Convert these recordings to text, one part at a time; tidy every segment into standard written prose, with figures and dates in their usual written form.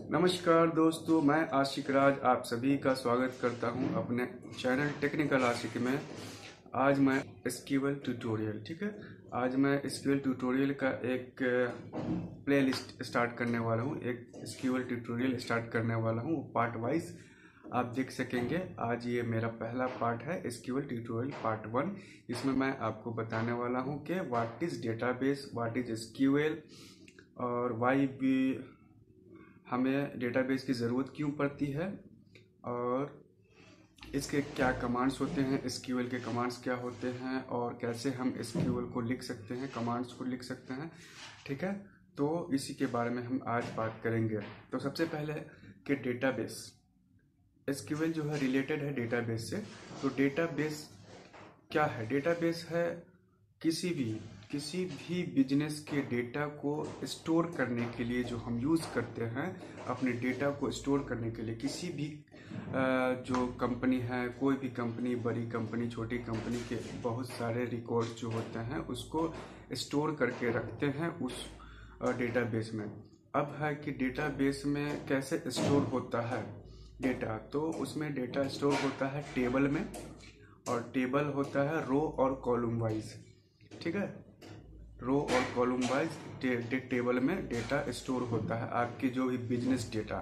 नमस्कार दोस्तों, मैं आशिक राज आप सभी का स्वागत करता हूं अपने चैनल टेक्निकल आशिक में। आज मैं एसक्यूएल ट्यूटोरियल आज मैं एसक्यूएल ट्यूटोरियल का एक प्लेलिस्ट स्टार्ट करने वाला हूं। एक एसक्यूएल ट्यूटोरियल स्टार्ट करने वाला हूं, पार्ट वाइज आप देख सकेंगे। आज ये मेरा पहला पार्ट है, एसक्यूएल ट्यूटोरियल पार्ट 1। इसमें मैं आपको बताने वाला हूं कि what is database, what is SQL और वाई भी हमें डेटाबेस की ज़रूरत क्यों पड़ती है और इसके क्या कमांड्स होते हैं, एसक्यूएल के कमांड्स क्या होते हैं और कैसे हम एसक्यूएल को लिख सकते हैं, कमांड्स को लिख सकते हैं। ठीक है, तो इसी के बारे में हम आज बात करेंगे। तो सबसे पहले कि डेटाबेस, एसक्यूएल जो है रिलेटेड है डेटाबेस से। तो डेटाबेस क्या है? डेटाबेस है किसी भी बिजनेस के डेटा को स्टोर करने के लिए जो हम यूज़ करते हैं, अपने डेटा को स्टोर करने के लिए। किसी भी जो कंपनी है, कोई भी कंपनी, बड़ी कंपनी, छोटी कंपनी के बहुत सारे रिकॉर्ड जो होते हैं उसको स्टोर करके रखते हैं उस डेटाबेस में। अब है कि डेटाबेस में कैसे स्टोर होता है डेटा, तो उसमें डेटा स्टोर होता है टेबल में, और टेबल होता है रो और कॉलम वाइज। ठीक है, रो और कॉलम वाइज टेबल में डेटा स्टोर होता है, आपकी जो भी बिजनेस डेटा।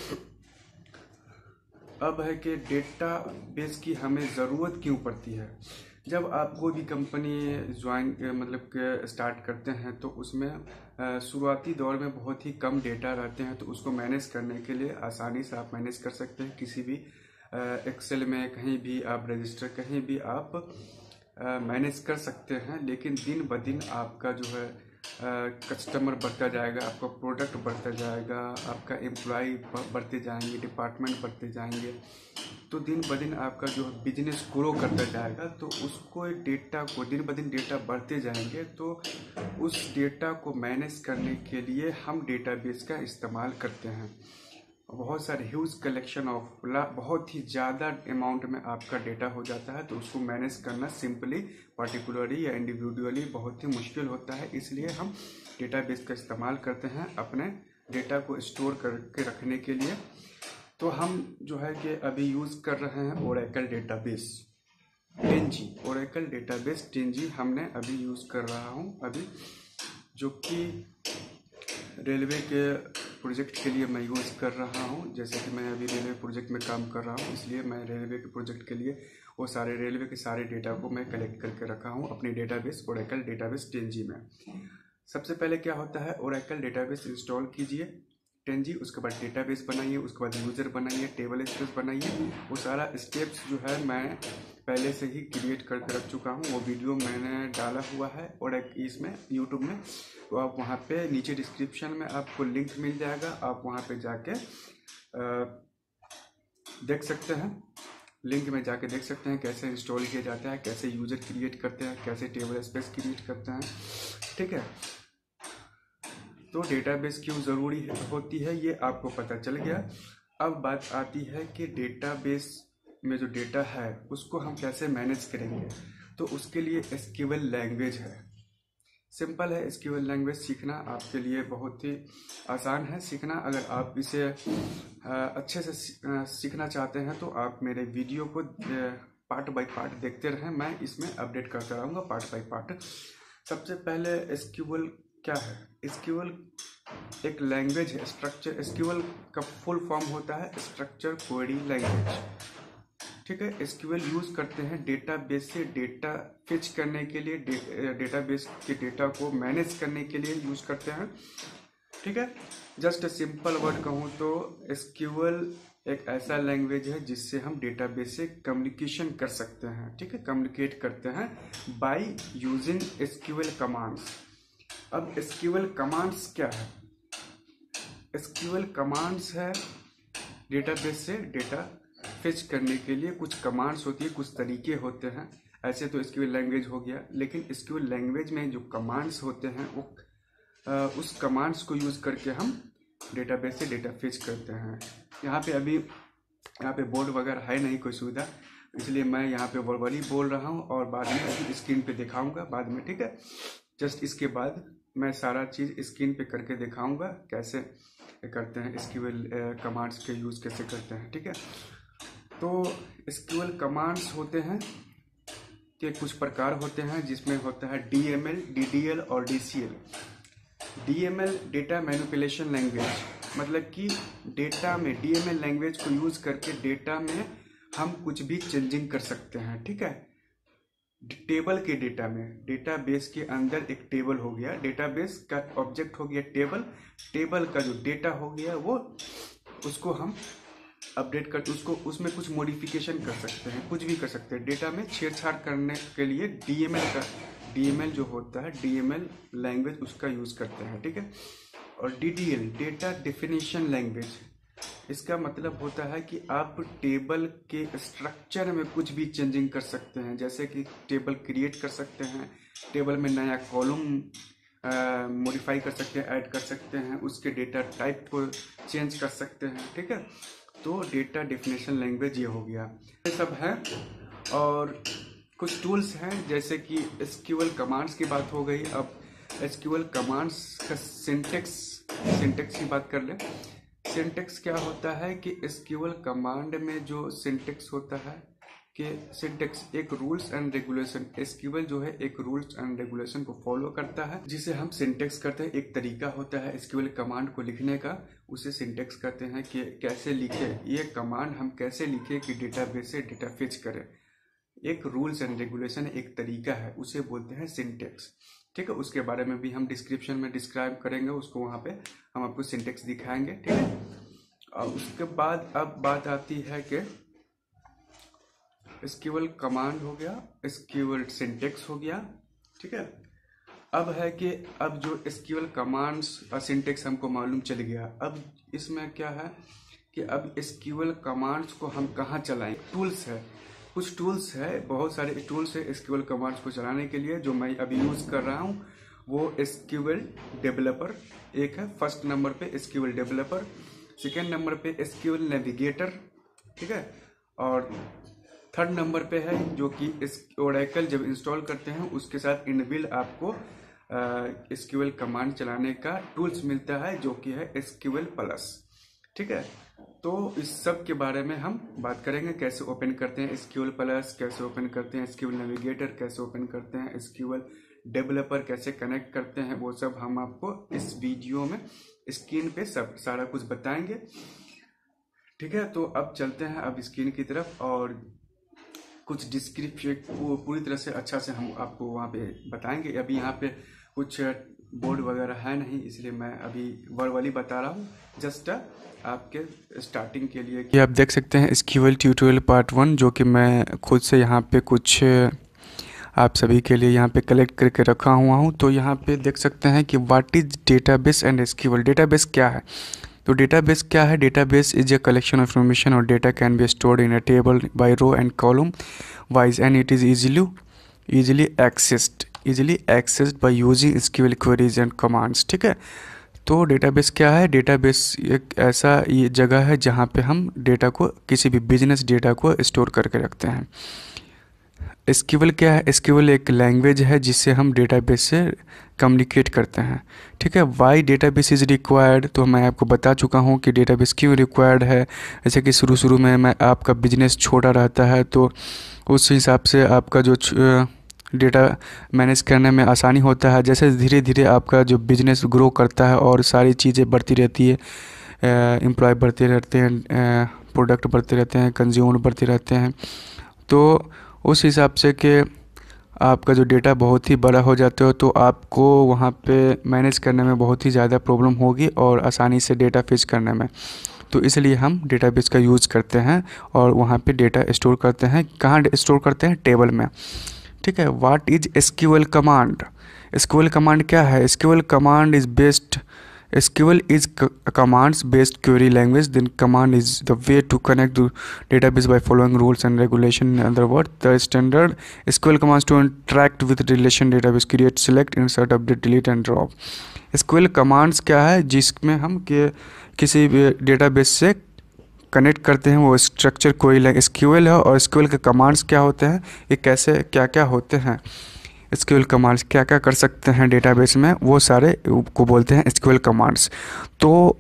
अब है कि डेटा बेस की हमें ज़रूरत क्यों पड़ती है। जब आप कोई भी कंपनी स्टार्ट करते हैं तो उसमें शुरुआती दौर में बहुत ही कम डेटा रहते हैं, तो उसको मैनेज करने के लिए आसानी से आप मैनेज कर सकते हैं। किसी भी एक्सेल में कहीं भी आप रजिस्टर, कहीं भी आप मैनेज कर सकते हैं। लेकिन दिन ब दिन आपका जो है कस्टमर बढ़ता जाएगा, आपका प्रोडक्ट बढ़ता जाएगा, आपका एम्प्लॉय बढ़ते जाएंगे, डिपार्टमेंट बढ़ते जाएंगे, तो दिन ब दिन आपका जो बिजनेस ग्रो करता जाएगा। तो उसको डेटा को दिन ब दिन डेटा बढ़ते जाएंगे, तो उस डेटा को मैनेज करने के लिए हम डेटाबेस का इस्तेमाल करते हैं। बहुत सारे ह्यूज कलेक्शन ऑफ बहुत ही ज़्यादा अमाउंट में आपका डेटा हो जाता है, तो उसको मैनेज करना सिंपली, पर्टिकुलरली या इंडिविजुअली बहुत ही मुश्किल होता है। इसलिए हम डेटाबेस का इस्तेमाल करते हैं अपने डेटा को स्टोर करके रखने के लिए। तो हम जो है कि अभी यूज़ कर रहे हैं Oracle database 10G, Oracle database 10G हमने अभी यूज़ कर रहा हूँ अभी, जो कि रेलवे के प्रोजेक्ट के लिए मैं यूज़ कर रहा हूँ। जैसे कि मैं अभी रेलवे प्रोजेक्ट में काम कर रहा हूँ, इसलिए मैं रेलवे के प्रोजेक्ट के लिए वो सारे रेलवे के सारे डेटा को मैं कलेक्ट करके रखा हूँ अपनी डेटाबेस ओरेकल डेटाबेस 10G में। सबसे पहले क्या होता है, ओरेकल डेटाबेस इंस्टॉल कीजिए 10G, उसके बाद डेटाबेस बनाइए, उसके बाद यूज़र बनाइए, टेबल स्पेस बनाइए। वो सारा स्टेप्स जो है मैं पहले से ही क्रिएट करके रख चुका हूँ, वो वीडियो मैंने डाला हुआ है और इसमें यूट्यूब में। तो आप वहाँ पे नीचे डिस्क्रिप्शन में आपको लिंक मिल जाएगा, आप वहाँ पे जाके देख सकते हैं। लिंक में जाके देख सकते हैं कैसे इंस्टॉल किया जाता है, कैसे यूज़र क्रिएट करते हैं, कैसे टेबल स्पेस क्रिएट करते हैं। ठीक है, तो डेटाबेस क्यों ज़रूरी होती है ये आपको पता चल गया। अब बात आती है कि डेटाबेस में जो डेटा है उसको हम कैसे मैनेज करेंगे। तो उसके लिए एसक्यूएल लैंग्वेज है, सिंपल है। एसक्यूएल लैंग्वेज सीखना आपके लिए बहुत ही आसान है सीखना। अगर आप इसे अच्छे से सीखना चाहते हैं तो आप मेरे वीडियो को पार्ट बाय पार्ट देखते रहें, मैं इसमें अपडेट करता रहूँगा पार्ट बाय पार्ट। सबसे पहले एसक्यूएल क्या है? एसक्यूएल एक लैंग्वेज है, स्ट्रक्चर। एसक्यूएल का फुल फॉर्म होता है स्ट्रक्चर क्वेरी लैंग्वेज। ठीक है, एसक्यूएल यूज करते हैं डेटाबेस से डेटा फेच करने के लिए, डेटाबेस के डेटा को मैनेज करने के लिए यूज करते हैं। ठीक है, जस्ट सिंपल वर्ड कहूँ तो एसक्यूएल एक ऐसा लैंग्वेज है जिससे हम डेटाबेस से कम्युनिकेशन कर सकते हैं। ठीक है, कम्युनिकेट करते हैं बाय यूजिंग एसक्यूएल कमांड्स। अब एसक्यूएल कमांड्स क्या है? एसक्यूएल कमांड्स है डेटाबेस से डेटा फेच करने के लिए कुछ कमांड्स होती है, कुछ तरीके होते हैं। ऐसे तो एसक्यूएल लैंग्वेज हो गया, लेकिन एसक्यूएल लैंग्वेज में जो कमांड्स होते हैं वो उस कमांड्स को यूज करके हम डेटाबेस से डेटा फेच करते हैं। यहाँ पे बोर्ड वगैरह है नहीं कोई सुविधा, इसलिए मैं यहाँ पे वर्बली बोल रहा हूँ और बाद में स्क्रीन पे दिखाऊंगा बाद में। ठीक है, जस्ट इसके बाद मैं सारा चीज़ स्क्रीन पे करके दिखाऊंगा कैसे करते हैं, एसक्यूएल कमांड्स के यूज़ कैसे करते हैं। ठीक है, तो एसक्यूएल कमांड्स होते हैं के कुछ प्रकार होते हैं, जिसमें होता है डीएमएल, डीडीएल और DCL. DML data manipulation language, मतलब कि डेटा में डीएमएल लैंग्वेज को यूज़ करके डेटा में हम कुछ भी चेंजिंग कर सकते हैं। ठीक है, टेबल के डेटा में, डेटाबेस के अंदर एक टेबल हो गया, डेटाबेस का ऑब्जेक्ट हो गया टेबल, टेबल का जो डेटा हो गया वो उसको हम अपडेट करते, उसको उसमें कुछ मॉडिफिकेशन कर सकते हैं, कुछ भी कर सकते हैं। डेटा में छेड़छाड़ करने के लिए डीएमएल जो होता है, डीएमएल लैंग्वेज उसका यूज़ करते हैं। ठीक है, और डीडीएल डेटा डेफिनेशन लैंग्वेज, इसका मतलब होता है कि आप टेबल के स्ट्रक्चर में कुछ भी चेंजिंग कर सकते हैं, जैसे कि टेबल क्रिएट कर सकते हैं, टेबल में नया कॉलम मॉडिफाई कर सकते हैं, ऐड कर सकते हैं, उसके डेटा टाइप को चेंज कर सकते हैं। ठीक है, तो डेटा डेफिनेशन लैंग्वेज ये हो गया, ये सब है। और कुछ टूल्स हैं, जैसे कि एसक्यूएल कमांड्स की बात हो गई। अब एसक्यूएल कमांड्स का सिंटेक्स की बात कर लें। सिंटेक्स क्या होता है कि एसक्यूएल कमांड में जो सिंटेक्स होता है कि सिंटेक्स एक रूल्स एंड रेगुलेशन, एसक्यूएल जो है एक रूल्स एंड रेगुलेशन को फॉलो करता है, जिसे हम सिंटेक्स करते हैं। एक तरीका होता है एसक्यूएल कमांड को लिखने का, उसे सिंटेक्स कहते हैं कि कैसे लिखे ये कमांड, हम कैसे लिखे कि डेटाबेस से डेटा फेच करें। एक रूल्स एंड रेगुलेशन एक तरीका है, उसे बोलते हैं सिंटेक्स। ठीक है, उसके बारे में भी हम डिस्क्रिप्शन में डिस्क्राइब करेंगे उसको, वहाँ पे हम आपको सिंटेक्स दिखाएंगे। ठीक है, और उसके बाद अब बात आती है कि एसक्यूएल कमांड हो गया, एसक्यूएल सिंटेक्स हो गया। ठीक है, अब है कि अब जो एसक्यूएल कमांड्स और सिंटेक्स हमको मालूम चल गया, अब इसमें क्या है कि अब एसक्यूएल कमांड्स को हम कहाँ चलाएं। टूल्स है, कुछ टूल्स है, बहुत सारे टूल्स है एसक्यूएल कमांड्स को चलाने के लिए, जो मैं अभी यूज़ कर रहा हूँ। वो एसक्यूएल डेवलपर एक है, फर्स्ट नंबर पे एसक्यूएल डेवलपर, सेकेंड नंबर पे एसक्यूएल नेविगेटर। ठीक है, और थर्ड नंबर पे है जो कि ओरेकल जब इंस्टॉल करते हैं उसके साथ इनबिल्ट आपको एसक्यूएल कमांड चलाने का टूल्स मिलता है, जो कि है एसक्यूएल प्लस। ठीक है, तो इस सब के बारे में हम बात करेंगे, कैसे ओपन करते हैं एसक्यूएल प्लस, कैसे ओपन करते हैं एसक्यूएल नेविगेटर, कैसे ओपन करते हैं एसक्यूएल डेवलपर, कैसे कनेक्ट करते हैं, वो सब हम आपको इस वीडियो में स्क्रीन पे सब सारा कुछ बताएंगे। ठीक है, तो अब चलते हैं अब स्क्रीन की तरफ, और कुछ डिस्क्रिप्शन को पूरी तरह से अच्छा से हम आपको वहाँ पे बताएंगे। अभी यहाँ पे कुछ बोर्ड वगैरह है नहीं, इसलिए मैं अभी वर्बली बता रहा हूँ, जस्ट आपके स्टार्टिंग के लिए। कि आप देख सकते हैं एसक्यूएल ट्यूटोरियल पार्ट 1, जो कि मैं खुद से यहाँ पे कुछ आप सभी के लिए यहाँ पे कलेक्ट करके रखा हुआ हूँ। तो यहाँ पे देख सकते हैं कि what is database and SQL. Database क्या है? तो डेटाबेस क्या है? Database is a collection of information और data can be stored in a table by row and column wise and it is easily accessed by using SQL queries and commands. ठीक है, तो database क्या है? Database एक ऐसा ये जगह है जहाँ पे हम डेटा को, किसी भी बिजनेस डेटा को स्टोर करके रखते हैं। एसक्यूएल क्या है? एसक्यूएल एक लैंग्वेज है जिससे हम डेटाबेस से कम्युनिकेट करते हैं। ठीक है, वाई डेटाबेस इज़ रिक्वायर्ड, तो मैं आपको बता चुका हूँ कि डेटाबेस क्यों रिक्वायर्ड है। जैसे कि शुरू में मैं आपका बिजनेस छोटा रहता है, तो उस हिसाब से आपका जो डेटा मैनेज करने में आसानी होता है। जैसे धीरे धीरे आपका जो बिजनेस ग्रो करता है और सारी चीज़ें बढ़ती रहती है, एम्प्लॉय बढ़ते रहते हैं, प्रोडक्ट बढ़ते रहते हैं, कंज्यूमर बढ़ते रहते हैं, तो उस हिसाब से कि आपका जो डेटा बहुत ही बड़ा हो जाता है, तो आपको वहाँ पे मैनेज करने में बहुत ही ज़्यादा प्रॉब्लम होगी और आसानी से डेटा फेच करने में। तो इसलिए हम डेटाबेस का यूज़ करते हैं और वहाँ पे डेटा स्टोर करते हैं। कहाँ स्टोर करते हैं? टेबल में। ठीक है, what is SQL command? SQL command क्या है? SQL command is based SQL is a commands-based query language. Then command is the way to connect the database by following rules and regulation. In other words, the standard SQL commands to interact with relation database: create, select, insert, update, delete and drop. SQL commands क्या है? जिसमें हम किसी भी database से connect करते हैं, वो स्ट्रक्चर कोई SQL है। और SQL के कमांड्स क्या होते हैं, ये कैसे क्या क्या होते हैं, एसक्यूएल कमांड्स क्या क्या कर सकते हैं डेटाबेस में, वो सारे को बोलते हैं एसक्यूएल कमांड्स। तो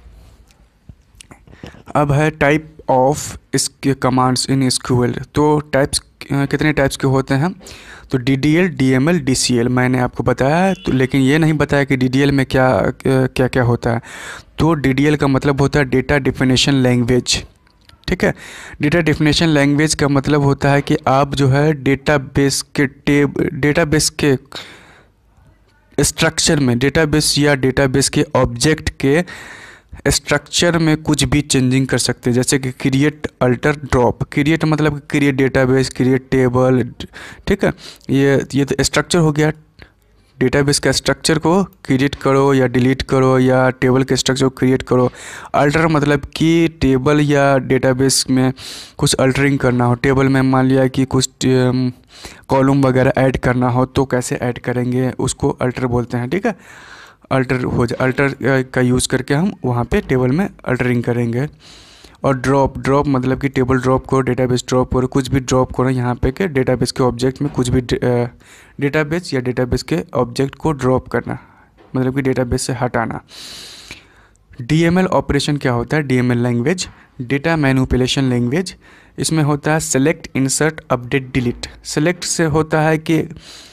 अब है टाइप ऑफ इसके कमांड्स इन एसक्यूएल। तो टाइप्स कितने टाइप्स के होते हैं, तो डीडीएल, डीएमएल, डीसीएल मैंने आपको बताया है, तो लेकिन ये नहीं बताया कि डीडीएल में क्या क्या क्या होता है। तो डीडीएल का मतलब होता है डेटा डेफिनेशन लैंग्वेज, ठीक है। डेटा डेफिनेशन लैंग्वेज का मतलब होता है कि आप जो है डेटाबेस के स्ट्रक्चर में, डेटाबेस या डेटाबेस के ऑब्जेक्ट के स्ट्रक्चर में कुछ भी चेंजिंग कर सकते हैं, जैसे कि क्रिएट, अल्टर, ड्रॉप। क्रिएट मतलब क्रिएट डेटाबेस, क्रिएट टेबल, ठीक है। ये तो स्ट्रक्चर हो गया, डेटाबेस का स्ट्रक्चर को क्रिएट करो या डिलीट करो, या टेबल के स्ट्रक्चर को क्रिएट करो। अल्टर मतलब कि टेबल या डेटाबेस में कुछ अल्टरिंग करना हो, टेबल में मान लिया कि कुछ कॉलम वगैरह ऐड करना हो तो कैसे ऐड करेंगे, उसको अल्टर बोलते हैं, ठीक है। अल्टर का यूज़ करके हम वहाँ पे टेबल में अल्टरिंग करेंगे। और ड्रॉप मतलब कि टेबल ड्रॉप करो, डेटाबेस ड्रॉप करो, कुछ भी ड्रॉप करो यहाँ पे के डेटाबेस के ऑब्जेक्ट में, कुछ भी डेटाबेस या डेटाबेस के ऑब्जेक्ट को ड्रॉप करना, मतलब कि डेटाबेस से हटाना। डीएमएल ऑपरेशन क्या होता है, DML language data manipulation language. इसमें होता है select, insert, update, delete. Select से होता है कि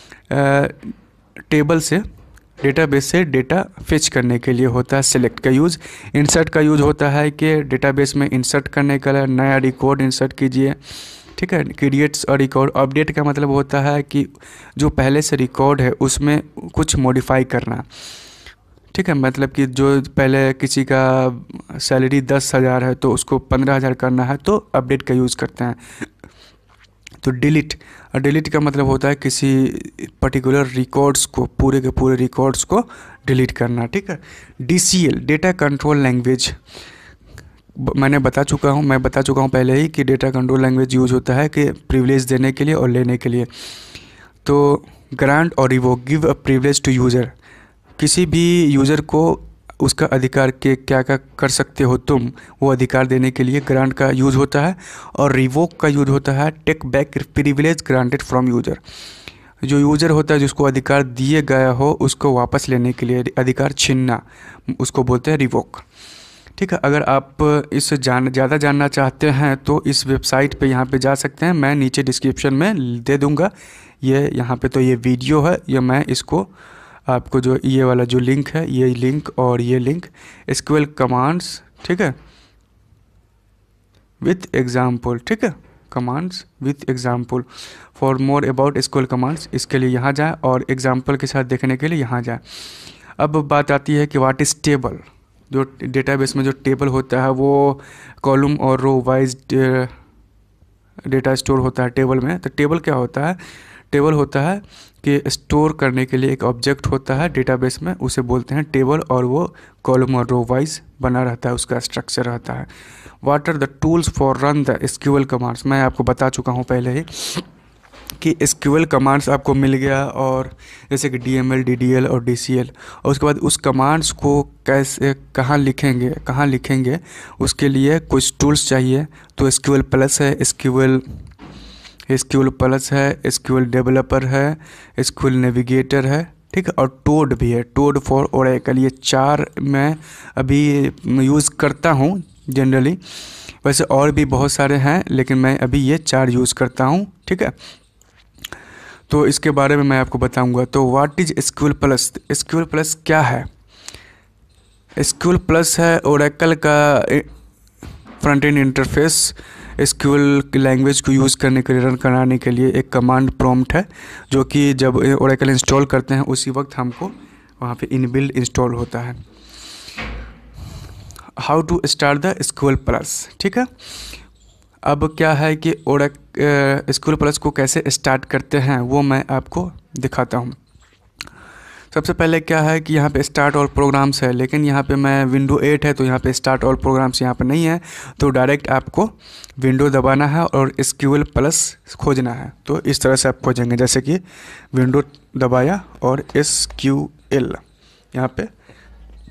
टेबल से, डेटाबेस से डेटा फेच करने के लिए होता है सेलेक्ट का यूज़। इंसर्ट का यूज़ होता है कि डेटाबेस में इंसर्ट करने का नया रिकॉर्ड इंसर्ट कीजिए, ठीक है। क्रिएट्स और रिकॉर्ड। अपडेट का मतलब होता है कि जो पहले से रिकॉर्ड है उसमें कुछ मॉडिफाई करना, ठीक है। मतलब कि जो पहले किसी का सैलरी 10,000 है तो उसको 15,000 करना है, तो अपडेट का यूज़ करते हैं। तो डिलीट, और डिलीट का मतलब होता है किसी पर्टिकुलर रिकॉर्ड्स को, पूरे के पूरे रिकॉर्ड्स को डिलीट करना, ठीक है। डीसीएल डेटा कंट्रोल लैंग्वेज, मैं बता चुका हूँ पहले ही कि डेटा कंट्रोल लैंग्वेज यूज होता है कि प्रिविलेज देने के लिए और लेने के लिए। तो ग्रांट और revoke, give a privilege to user, किसी भी यूज़र को उसका अधिकार के क्या क्या कर सकते हो तुम, वो अधिकार देने के लिए ग्रांट का यूज़ होता है। और रिवोक का यूज़ होता है take back privilege granted from user, जो यूज़र होता है जिसको अधिकार दिए गया हो उसको वापस लेने के लिए, अधिकार छीनना, उसको बोलते हैं रिवोक, ठीक है। अगर आप इससे ज़्यादा जानना चाहते हैं तो इस वेबसाइट पे यहाँ पे जा सकते हैं, मैं नीचे डिस्क्रिप्शन में दे दूँगा। ये यहाँ पे तो ये वीडियो है, या मैं इसको आपको जो ये वाला जो लिंक है, ये लिंक और ये लिंक एसक्यूएल कमांड्स, ठीक है, विथ एग्जाम्पल, ठीक है, commands with example. For more about SQL commands, इसके लिए यहाँ जाए, और एग्जाम्पल के साथ देखने के लिए यहाँ जाए। अब बात आती है कि व्हाट इज़ टेबल। जो डेटाबेस में जो टेबल होता है वो कॉलम और रो वाइज डेटा स्टोर होता है टेबल में। तो टेबल क्या होता है, टेबल होता है कि स्टोर करने के लिए एक ऑब्जेक्ट होता है डेटाबेस में, उसे बोलते हैं टेबल, और वो कॉलम और रो वाइज बना रहता है, उसका स्ट्रक्चर रहता है। What are the tools for run the SQL commands, मैं आपको बता चुका हूँ पहले ही कि एसक्यूएल कमांड्स आपको मिल गया, और जैसे कि डीएमएल, डीडीएल और डीसीएल, और उसके बाद उस कमांड्स को कैसे कहाँ लिखेंगे उसके लिए कुछ टूल्स चाहिए। तो एसक्यूएल प्लस है, एसक्यूएल प्लस है, एसक्यूएल डेवलपर है, एसक्यूएल नेविगेटर है, ठीक है, और टोड भी है, टोड फॉर ओरेकल। ये 4 मैं अभी यूज़ करता हूँ जनरली, वैसे और भी बहुत सारे हैं लेकिन मैं अभी ये 4 यूज़ करता हूँ, ठीक है। तो इसके बारे में मैं आपको बताऊंगा। तो what is SQL plus, SQL plus क्या है। एसक्यूएल प्लस है ओरेकल का front end interface, SQL language को यूज़ करने के लिए, रन कराने के लिए एक कमांड प्रॉम्प्ट है, जो कि जब ओरेकल इंस्टॉल करते हैं उसी वक्त हमको वहाँ पे इनबिल्ट इंस्टॉल होता है। How to start the SQL plus, ठीक है। अब क्या है कि एसक्यूएल प्लस को कैसे स्टार्ट करते हैं वो मैं आपको दिखाता हूँ। सबसे पहले क्या है कि यहाँ पे स्टार्ट ऑल प्रोग्राम्स है, लेकिन यहाँ पे मैं विंडो 8 है तो यहाँ पे स्टार्ट ऑल प्रोग्राम्स यहाँ पे नहीं है, तो डायरेक्ट आपको विंडो दबाना है और एसक्यूएल प्लस खोजना है। तो इस तरह से आप खोजेंगे, जैसे कि विंडो दबाया और एसक्यूएल यहाँ पे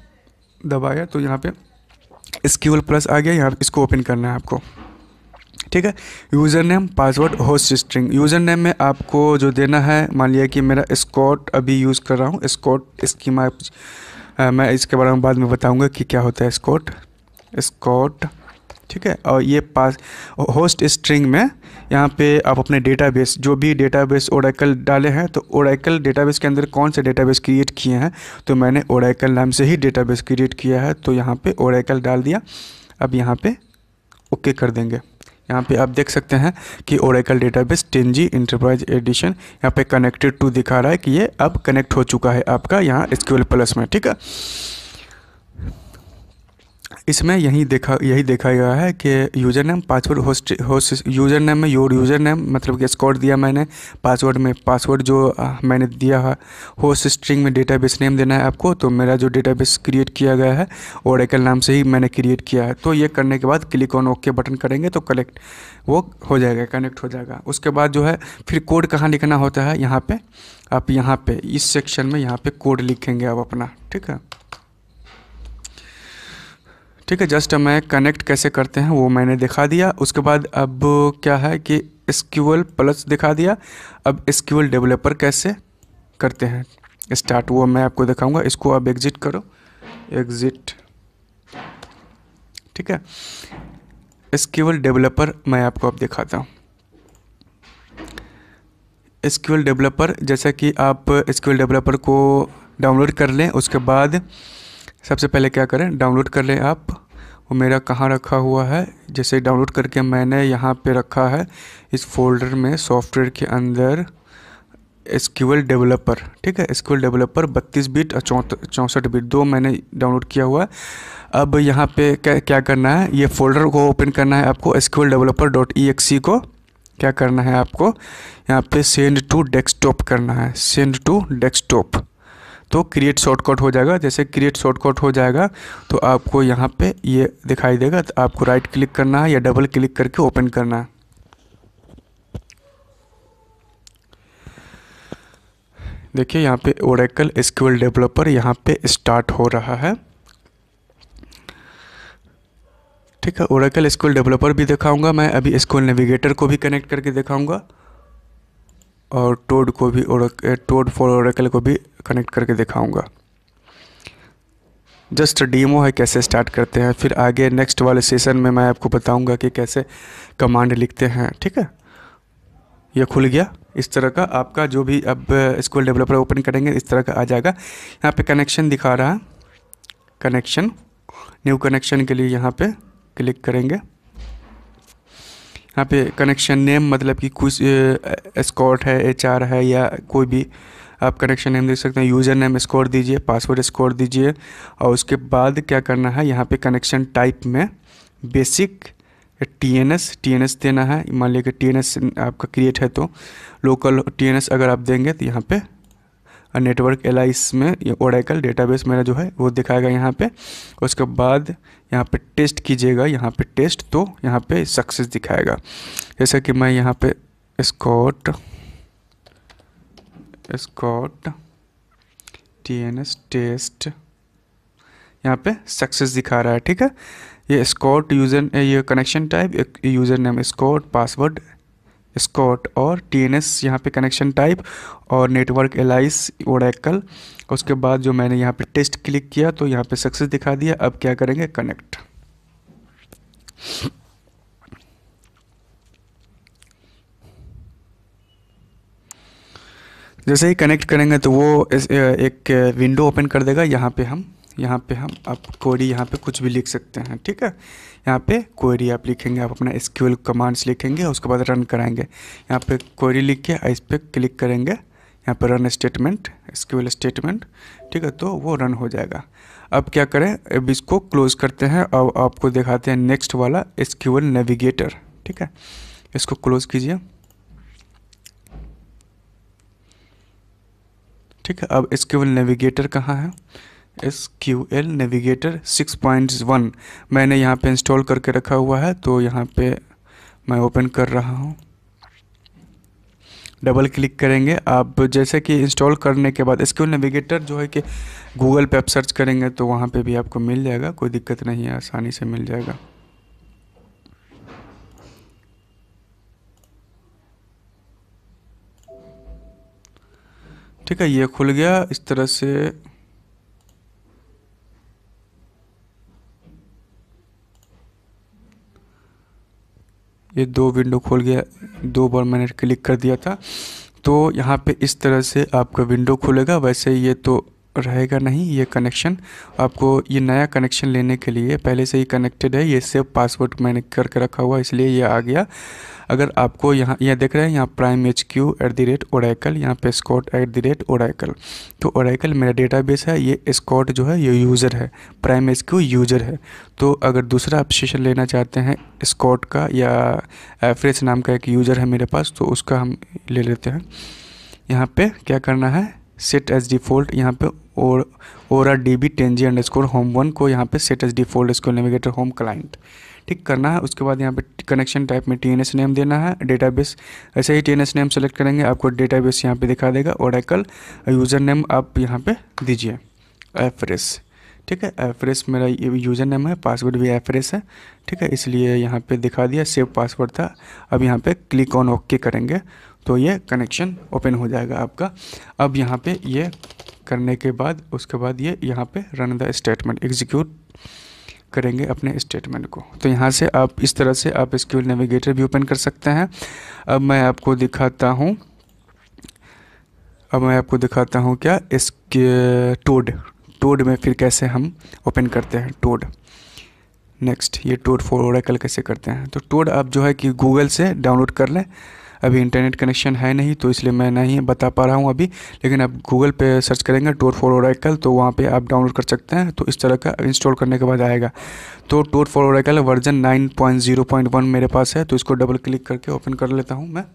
दबाया, तो यहाँ पे एसक्यूएल प्लस आ गया, यहाँ इसको ओपन करना है आपको, ठीक ठीक है। User name, password, host string. User name में आपको जो देना है, मान लिया कि मेरा स्कॉट अभी यूज़ कर रहा हूँ, स्कॉट स्कीमा। मैं इसके बारे में बाद में बताऊँगा कि क्या होता है स्कॉट, ठीक है। और ये पास होस्ट स्ट्रिंग में यहाँ पे आप अपने डेटाबेस, जो भी डेटाबेस ओरेकल डाले हैं, तो ओरेकल डेटाबेस के अंदर कौन से डेटाबेस क्रिएट किए हैं, तो मैंने ओरेकल नाम से ही डेटाबेस क्रिएट किया है, तो यहाँ पे ओरेकल डाल दिया। अब यहाँ पे ओके कर देंगे। यहाँ पे आप देख सकते हैं कि Oracle database 10G enterprise addition यहाँ पे कनेक्टेड टू दिखा रहा है कि ये अब कनेक्ट हो चुका है आपका यहाँ SQL प्लस में, ठीक है। इसमें यही देखा गया है कि user name, password, host user name में योर यूज़र नेम मतलब कि स्कॉट दिया मैंने, पासवर्ड में पासवर्ड जो मैंने दिया है, होस्ट स्ट्रिंग में डेटाबेस नेम देना है आपको। तो मेरा जो डेटाबेस क्रिएट किया गया है ओरेकल नाम से ही मैंने क्रिएट किया है। तो ये करने के बाद क्लिक ऑन ओके बटन करेंगे तो कलेक्ट वो हो जाएगा, कनेक्ट हो जाएगा। उसके बाद जो है फिर कोड कहाँ लिखना होता है, यहाँ पर आप यहाँ पर इस सेक्शन में यहाँ पर कोड लिखेंगे आप अपना, ठीक है। ठीक है, जस्ट मैं कनेक्ट कैसे करते हैं वो मैंने दिखा दिया। उसके बाद अब क्या है कि SQL प्लस दिखा दिया। अब SQL डेवलपर कैसे करते हैं स्टार्ट, वो मैं आपको दिखाऊंगा। इसको अब एग्जिट करो, एग्जिट, ठीक है। SQL डेवलपर मैं आपको अब दिखाता हूँ। SQL डेवलपर, जैसा कि आप SQL डेवलपर को डाउनलोड कर लें, उसके बाद सबसे पहले क्या करें, डाउनलोड कर लें आप। वो मेरा कहाँ रखा हुआ है, जैसे डाउनलोड करके मैंने यहाँ पे रखा है इस फोल्डर में, सॉफ्टवेयर के अंदर SQL डेवलपर, ठीक है। SQL डेवलपर 32 बिट और 64 बिट दो मैंने डाउनलोड किया हुआ है। अब यहाँ पे क्या करना है, ये फोल्डर को ओपन करना है आपको। SQL developer.exe को क्या करना है आपको, यहाँ पे सेंड टू डेस्कटॉप करना है, सेंड टू डेस्कटॉप। तो क्रिएट शॉर्टकट हो जाएगा। जैसे क्रिएट शॉर्टकट हो जाएगा तो आपको यहाँ पे ये दिखाई देगा, तो आपको राइट क्लिक करना है या डबल क्लिक करके ओपन करना है। देखिए यहाँ पे ओरेकल SQL डेवलपर यहाँ पे स्टार्ट हो रहा है, ठीक है। ओरेकल SQL डेवलपर भी दिखाऊंगा मैं अभी, SQL नेविगेटर को भी कनेक्ट करके दिखाऊंगा और टोड को भी, टोड फॉर ओरेकल को भी कनेक्ट करके दिखाऊंगा। जस्ट डीमो है कैसे स्टार्ट करते हैं, फिर आगे नेक्स्ट वाले सेशन में मैं आपको बताऊंगा कि कैसे कमांड लिखते हैं, ठीक है। ये खुल गया इस तरह का आपका, जो भी अब SQL डेवलपर ओपन करेंगे इस तरह का आ जाएगा। यहाँ पे कनेक्शन दिखा रहा है, कनेक्शन, न्यू कनेक्शन के लिए यहाँ पे क्लिक करेंगे। यहाँ पे कनेक्शन नेम मतलब कि कुछ स्कॉट है, HR है या कोई भी आप कनेक्शन नेम देख सकते हैं। यूज़र नेम स्कोर दीजिए, पासवर्ड स्कोर दीजिए और उसके बाद क्या करना है, यहाँ पे कनेक्शन टाइप में बेसिक TNS देना है। मान लीजिए कि TNS आपका क्रिएट है तो लोकल TNS अगर आप देंगे तो यहाँ पे नेटवर्क एलाइस में ये ओरेकल डेटाबेस मेरा जो है वो दिखाएगा यहाँ पे। उसके बाद यहाँ पे टेस्ट कीजिएगा, यहाँ पे टेस्ट, तो यहाँ पे सक्सेस दिखाएगा। जैसा कि मैं यहाँ पे स्कॉट TNS टेस्ट यहाँ पे सक्सेस दिखा रहा है, ठीक है। ये स्कॉट यूज़र, ये connection type, user name Scott, password Scott और TNS यहाँ पे कनेक्शन टाइप और नेटवर्क एलाइस ओरेकल। उसके बाद जो मैंने यहाँ पे टेस्ट क्लिक किया तो यहाँ पे सक्सेस दिखा दिया। अब क्या करेंगे, कनेक्ट। जैसे ही कनेक्ट करेंगे तो वो एक विंडो ओपन कर देगा। यहाँ पे हम आप क्वेरी यहाँ पे कुछ भी लिख सकते हैं, ठीक है। यहाँ पे क्वेरी आप लिखेंगे, आप अपना SQL कमांड्स लिखेंगे, उसके बाद रन कराएंगे। यहाँ पे क्वेरी लिख के इस पर क्लिक करेंगे, यहाँ पे रन स्टेटमेंट, SQL स्टेटमेंट, ठीक है, तो वो रन हो जाएगा। अब क्या करें, अब इसको क्लोज करते हैं। अब आपको दिखाते हैं नेक्स्ट वाला SQL नेविगेटर, ठीक है। इसको क्लोज कीजिए, ठीक है। अब SQL नेविगेटर कहाँ है, SQL नेविगेटर 6.1 मैंने यहाँ पे इंस्टॉल करके रखा हुआ है, तो यहाँ पे मैं ओपन कर रहा हूँ। डबल क्लिक करेंगे आप। जैसे कि इंस्टॉल करने के बाद SQL नेविगेटर जो है कि गूगल पे आप सर्च करेंगे तो वहाँ पे भी आपको मिल जाएगा, कोई दिक्कत नहीं है, आसानी से मिल जाएगा। ठीक है, ये खुल गया इस तरह से। ये दो विंडो खोल गया, 2 बार मैंने क्लिक कर दिया था। तो यहाँ पे इस तरह से आपका विंडो खुलेगा। वैसे ये तो रहेगा नहीं ये कनेक्शन, आपको ये नया कनेक्शन लेने के लिए पहले से ही कनेक्टेड है, ये सेव पासवर्ड मैंने करके रखा हुआ इसलिए ये आ गया। अगर आपको यहाँ यह देख रहे हैं यहाँ primehq@oracle, यहाँ पे scott@oracle, तो oracle मेरा डेटाबेस है, ये scott जो है ये यूज़र है, primehq यूज़र है। तो अगर दूसरा आप सेशन लेना चाहते हैं scott का या एफ्रेस नाम का एक यूज़र है मेरे पास, तो उसका हम ले लेते हैं। यहाँ पे क्या करना है, सेट एज डिफ़ॉल्ट, यहाँ पे और ओरा DB 10G_home1 को यहाँ पे set as default SQL navigator home client ठीक करना है। उसके बाद यहाँ पे कनेक्शन टाइप में TNS नेम देना है, डेटाबेस ऐसे ही TNS नेम सेलेक्ट करेंगे, आपको डेटाबेस यहाँ पे दिखा देगा ओरेकल। यूज़र नेम आप यहाँ पे दीजिए एफ्रेस, ठीक है, एफ्रेस मेरा यूज़र नेम है, पासवर्ड भी एफ्रेस है, ठीक है, इसलिए यहाँ पे दिखा दिया, सेव पासवर्ड था। अब यहाँ पे क्लिक ऑन ओके करेंगे तो ये कनेक्शन ओपन हो जाएगा आपका। अब यहाँ पे ये करने के बाद उसके बाद ये यहाँ पे रन द स्टेटमेंट एग्जीक्यूट करेंगे अपने स्टेटमेंट को। तो यहाँ से आप इस तरह से आप SQL नेविगेटर भी ओपन कर सकते हैं। अब मैं आपको दिखाता हूँ क्या इसके टोड में फिर कैसे हम ओपन करते हैं टोड। नेक्स्ट ये टोड फॉर ओरेकल कैसे करते हैं। तो टोड आप जो है कि गूगल से डाउनलोड कर लें, अभी इंटरनेट कनेक्शन है नहीं तो इसलिए मैं नहीं बता पा रहा हूँ अभी, लेकिन आप गूगल पे सर्च करेंगे टोड फॉर ओरेकल तो वहाँ पे आप डाउनलोड कर सकते हैं। तो इस तरह का इंस्टॉल करने के बाद आएगा। तो टोड फॉर ओरेकल वर्जन 9.0.1 मेरे पास है, तो इसको डबल क्लिक करके ओपन कर लेता हूँ मैं।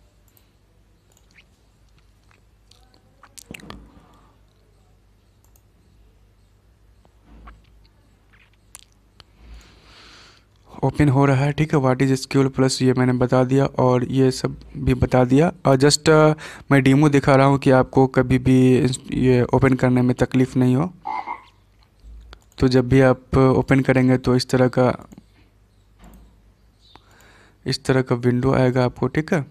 ओपन हो रहा है, ठीक है। व्हाट इज़ SQL प्लस ये मैंने बता दिया और ये सब भी बता दिया, और जस्ट मैं डेमो दिखा रहा हूँ कि आपको कभी भी ये ओपन करने में तकलीफ़ नहीं हो। तो जब भी आप ओपन करेंगे तो इस तरह का विंडो आएगा आपको, ठीक है।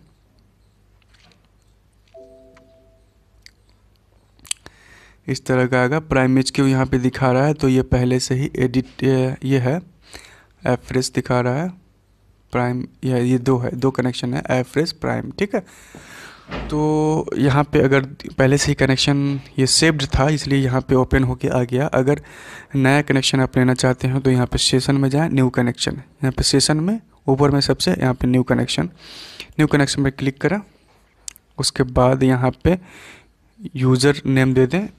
इस तरह का आएगा। primehq यहाँ पे दिखा रहा है, तो ये पहले से ही एडिट ये है, एफ्रेस दिखा रहा है, प्राइम ये दो कनेक्शन है एफ्रेस प्राइम, ठीक है। तो यहाँ पे अगर पहले से ही कनेक्शन ये सेव्ड था इसलिए यहाँ पे ओपन होके आ गया। अगर नया कनेक्शन आप लेना चाहते हैं तो यहाँ पे सेशन में जाएं, न्यू कनेक्शन, यहाँ पे सेशन में ऊपर में सबसे यहाँ पे न्यू कनेक्शन पे क्लिक करें। उसके बाद यहाँ पे यूज़र नेम दे दें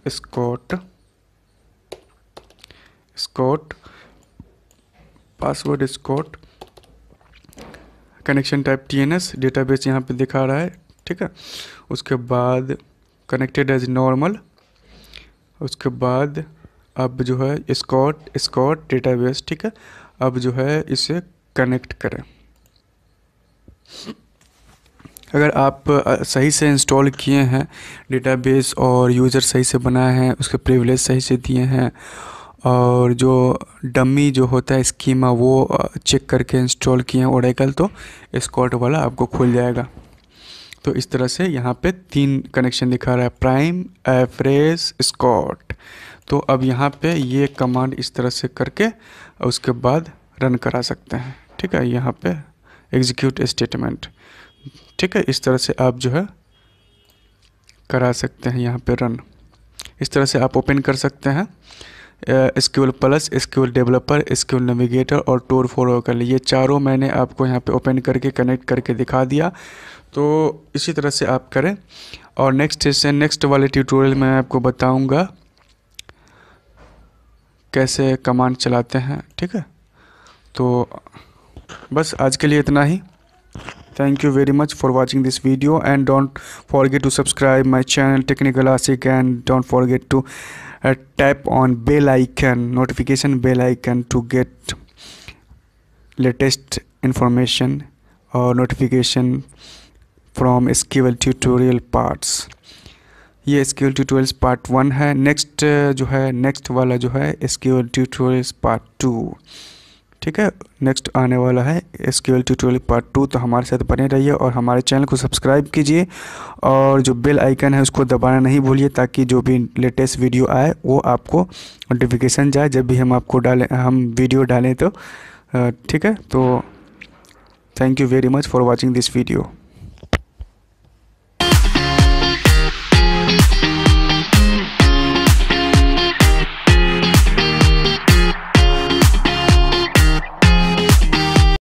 Scott, password Scott, connection type TNS, database यहाँ पे दिखा रहा है, ठीक है। उसके बाद कनेक्टेड एज नॉर्मल, उसके बाद अब जो है स्कॉट डेटाबेस, ठीक है। अब जो है इसे कनेक्ट करें। अगर आप सही से इंस्टॉल किए हैं डेटाबेस और यूज़र सही से बनाए हैं, उसके प्रिविलेज सही से दिए हैं और जो डमी जो होता है स्कीमा वो चेक करके इंस्टॉल किए हैं ओरेकल, तो स्कॉट वाला आपको खुल जाएगा। तो इस तरह से यहाँ पे 3 कनेक्शन दिखा रहा है, प्राइम, एफ्रेस, स्कॉट। तो अब यहाँ पे ये कमांड इस तरह से करके उसके बाद रन करा सकते हैं, ठीक है। यहाँ पे एग्जीक्यूट स्टेटमेंट, ठीक है। इस तरह से आप जो है करा सकते हैं यहाँ पे रन। इस तरह से आप ओपन कर सकते हैं SQL plus, SQL developer, SQL navigator और टोड फॉर ओरेकल, ये चारों मैंने आपको यहाँ पे ओपन करके कनेक्ट करके दिखा दिया। तो इसी तरह से आप करें और नेक्स्ट वाले ट्यूटोरियल में आपको बताऊंगा कैसे कमांड चलाते हैं, ठीक है। तो बस आज के लिए इतना ही। Thank you very much for watching this video and don't forget to subscribe my channel Technical Asik, and don't forget to tap on bell icon, notification bell icon to get latest information or notification from SQL tutorial parts। ये SQL tutorials part 1 है। Next वाला जो है SQL tutorials part 2, ठीक है। Next आने वाला है एसक्यूएल ट्यूटोरियल पार्ट 2, तो हमारे साथ बने रहिए और हमारे चैनल को सब्सक्राइब कीजिए और जो बेल आइकन है उसको दबाना नहीं भूलिए, ताकि जो भी लेटेस्ट वीडियो आए वो आपको नोटिफिकेशन जाए जब भी हम वीडियो डालें तो ठीक है। तो thank you very much for watching this video.